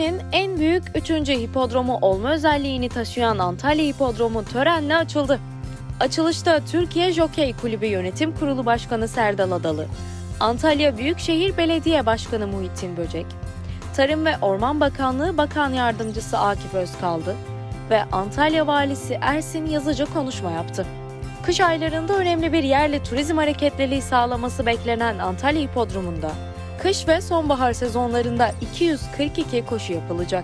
Türkiye'nin en büyük 3. hipodromu olma özelliğini taşıyan Antalya Hipodromu törenle açıldı. Açılışta Türkiye Jokey Kulübü Yönetim Kurulu Başkanı Serdal Adalı, Antalya Büyükşehir Belediye Başkanı Muhittin Böcek, Tarım ve Orman Bakanlığı Bakan Yardımcısı Akif Özkaldı ve Antalya Valisi Ersin Yazıcı konuşma yaptı. Kış aylarında önemli bir yerli turizm hareketliliği sağlaması beklenen Antalya Hipodromu'nda kış ve sonbahar sezonlarında 242 koşu yapılacak.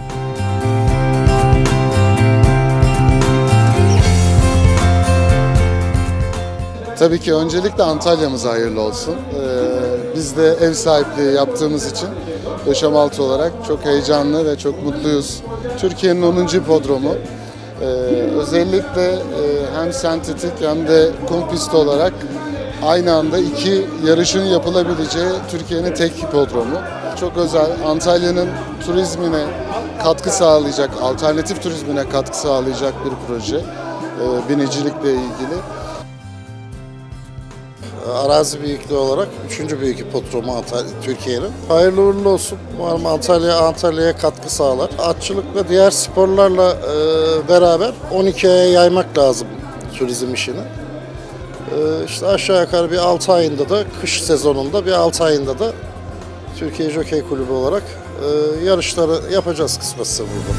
Tabii ki öncelikle Antalya'mız hayırlı olsun. Biz de ev sahipliği yaptığımız için Döşemaltı olarak çok heyecanlı ve çok mutluyuz. Türkiye'nin 10. hipodromu. Özellikle hem sentetik hem de kum pisti olarak aynı anda iki yarışın yapılabileceği Türkiye'nin tek hipodromu. Çok özel, Antalya'nın turizmine katkı sağlayacak, alternatif turizmine katkı sağlayacak bir proje binicilikle ilgili. Arazi büyüklüğü olarak 3. büyük hipodromu Türkiye'nin. Hayırlı uğurlu olsun. Umarım Antalya'ya katkı sağlar. Atçılık ve diğer sporlarla beraber 12'ye yaymak lazım turizm işini. İşte aşağı yukarı bir 6 ayında da kış sezonunda bir 6 ayında da Türkiye Jokey Kulübü olarak yarışları yapacağız kısmetse burada.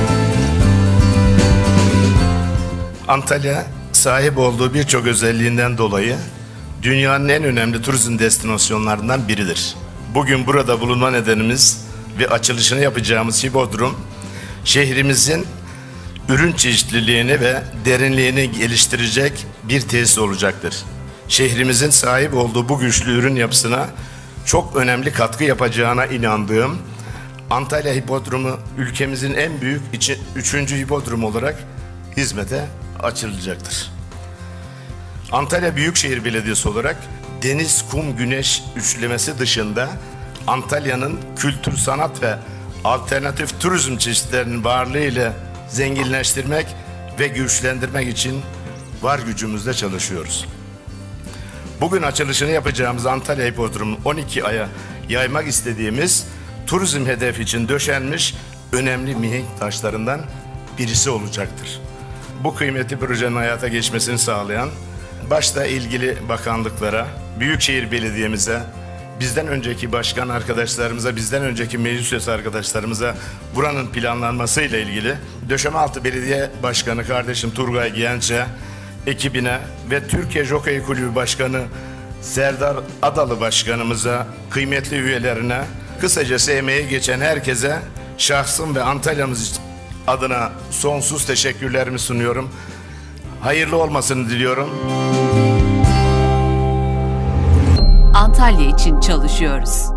Antalya sahip olduğu birçok özelliğinden dolayı dünyanın en önemli turizm destinasyonlarından biridir. Bugün burada bulunma nedenimiz ve açılışını yapacağımız hipodrom, şehrimizin ürün çeşitliliğini ve derinliğini geliştirecek bir tesis olacaktır. Şehrimizin sahip olduğu bu güçlü ürün yapısına çok önemli katkı yapacağına inandığım Antalya Hipodromu ülkemizin en büyük 3. hipodromu olarak hizmete açılacaktır. Antalya Büyükşehir Belediyesi olarak deniz, kum, güneş üçlemesi dışında Antalya'nın kültür, sanat ve alternatif turizm çeşitlerinin varlığıyla zenginleştirmek ve güçlendirmek için var gücümüzle çalışıyoruz. Bugün açılışını yapacağımız Antalya Hipodromu 12 aya yaymak istediğimiz turizm hedefi için döşenmiş önemli mihenk taşlarından birisi olacaktır. Bu kıymetli projenin hayata geçmesini sağlayan başta ilgili bakanlıklara, Büyükşehir Belediye'mize, bizden önceki başkan arkadaşlarımıza, bizden önceki meclis üyesi arkadaşlarımıza buranın planlanmasıyla ilgili Döşemaltı Belediye Başkanı kardeşim Turgay Genç'e, ekibine ve Türkiye Jokey Kulübü Başkanı Serdal Adalı Başkanımıza, kıymetli üyelerine, kısacası emeği geçen herkese şahsım ve Antalya'mız adına sonsuz teşekkürlerimi sunuyorum. Hayırlı olmasını diliyorum. Antalya için çalışıyoruz.